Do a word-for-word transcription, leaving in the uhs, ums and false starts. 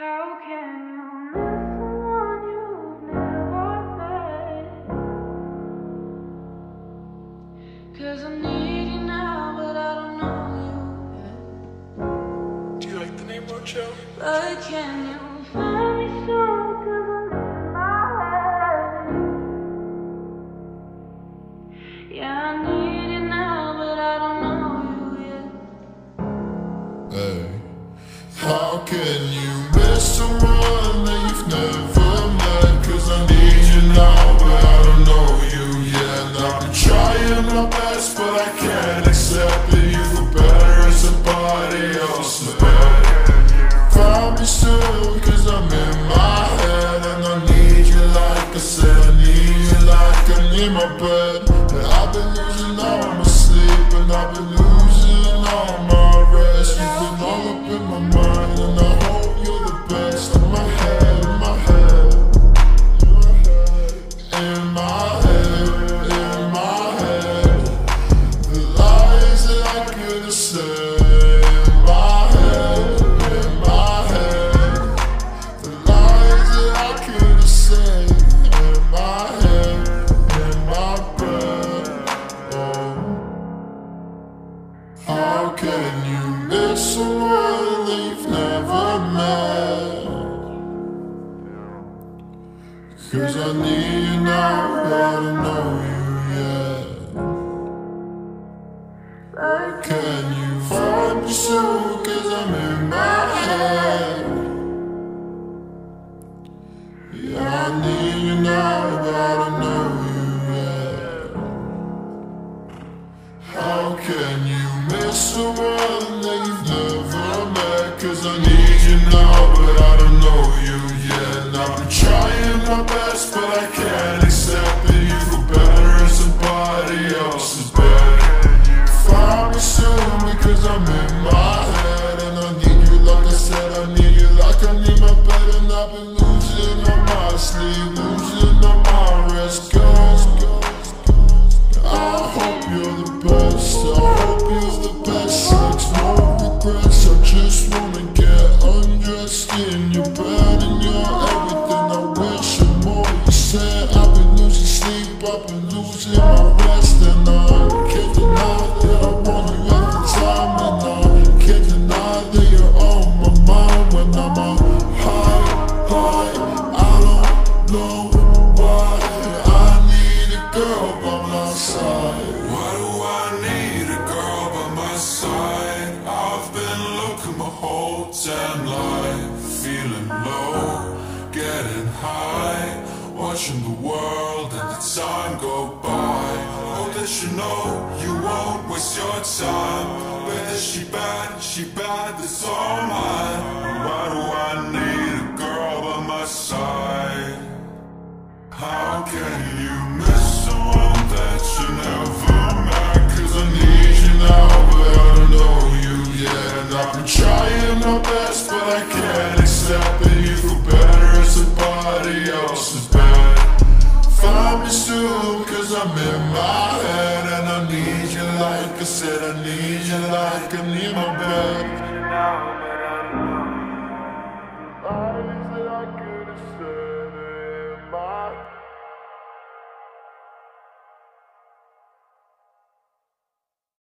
How can you miss someone you've never met? 'Cause I need you now, but I don't know you yet. Do you like the name Roadshow? But can you find me soon? 'Cause I'm in my head. Yeah, I need you now, but I don't know you yet. Hey, how can you miss someone that you've never met? 'Cause I need you now, but I don't know you yet. And I've been trying my best, but I can't accept that you feel better as somebody else's bed. Find me soon, 'cause I'm in my head. And I need you like I said, I need you like I need my bed. And I've been losing all my sleep, and I've been losing all my rest. You've been all up in my mind, and I hope you're the best. In my head, in my head, in my head, in my head. The lies that I could have said. In my head, in my head. The lies that I could have said. In my head, in my bed. Oh. How can you miss someone that you've never met? 'Cause I need you now, but I don't know you yet. But Can you find me soon? 'Cause I'm in my head. Yeah, I need you now, but I don't know you yet. How can you miss someone that you've never met? 'Cause I need you now, but I don't know you yet. And I've been trying my best, but I can't accept that you feel better in somebody else's bed. Find me soon, because I'm in my head. And I need you like I said, I need you like I need my bed. And I've been losing on my sleep, losing on my rest. Girls, I hope you're the best. I hope you're the best. Sex, no regrets. I just wanna get undressed in your bed, and you're everything I wish and more. You said I've been losing sleep, I've been losing my rest, and I can't deny that I want you every time, and I can't deny that you're on my mind when I'm on high, high. I don't know why I need a girl by my side. Why do I need a girl by my side? I've been looking my whole damn life, feeling low, getting high, watching the world and the time go by. Hope that you know you won't waste your time. Whether she bad, she bad, that's all mine. Why do I need a girl by my side? How can you miss someone that you never met? 'Cause I need you now, but I don't know you yet. And I've been trying my best, but I can't accept that you feel better in somebody else's bed. Find me soon, 'cause I'm in my head. And I need you like I said, I need you like I need my bed.